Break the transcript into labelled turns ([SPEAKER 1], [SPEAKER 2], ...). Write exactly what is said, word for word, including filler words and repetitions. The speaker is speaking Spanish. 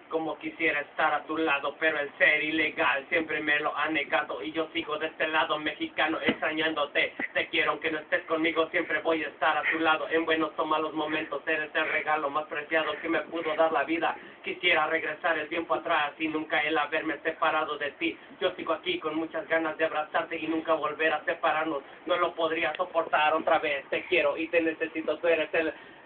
[SPEAKER 1] Como quisiera estar a tu lado, pero el ser ilegal siempre me lo ha negado. Y yo sigo de este lado mexicano extrañándote. Te quiero aunque no estés conmigo, siempre voy a estar a tu lado. En buenos o malos momentos, eres el regalo más preciado que me pudo dar la vida. Quisiera regresar el tiempo atrás y nunca el haberme separado de ti. Yo sigo aquí con muchas ganas de abrazarte y nunca volver a separarnos. No lo podría soportar otra vez. Te quiero y te necesito, tú eres el